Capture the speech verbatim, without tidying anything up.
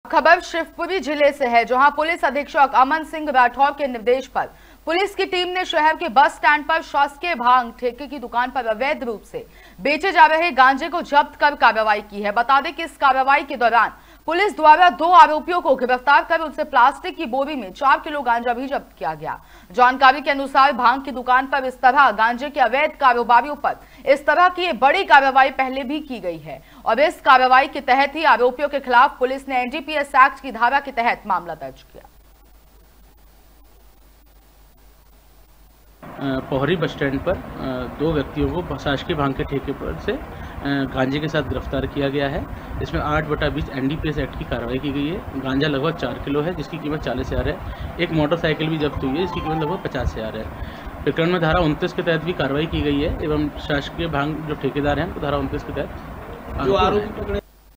खबर शिवपुरी जिले से है, जहां पुलिस अधीक्षक अमन सिंह राठौर के निर्देश पर पुलिस की टीम ने शहर के बस स्टैंड पर शासकीय भांग ठेके की दुकान पर अवैध रूप से बेचे जा रहे गांजे को जब्त कर कार्रवाई की है। बता दें कि इस कार्रवाई के दौरान पुलिस द्वारा दो आरोपियों को गिरफ्तार कर उनसे प्लास्टिक की बोरी में चार किलो गांजा भी जब्त किया गया। जानकारी के अनुसार भांग की दुकान पर इस तरह गांजे के अवैध कारोबारियों पर इस तरह की ये बड़ी कार्रवाई पहले भी की गई है और इस कार्रवाई के तहत ही आरोपियों के खिलाफ पुलिस ने एनडीपीएस एक्ट की धारा के तहत मामला दर्ज किया। पोहरी बस स्टैंड पर दो व्यक्तियों को शासकीय भांग के ठेके पर से गांजे के साथ गिरफ्तार किया गया है। इसमें आठ बटा बीस एनडीपीएस एक्ट की कार्रवाई की गई है। गांजा लगभग चार किलो है, जिसकी कीमत चालीस हजार है। एक मोटरसाइकिल भी जब्त हुई है, जिसकी कीमत लगभग पचास हजार है। प्रकरण में धारा उनतीस के तहत भी कार्रवाई की गई है एवं शासकीय भांग जो ठेकेदार हैं उनको धारा उनतीस के तहत जो आरोपी पकड़े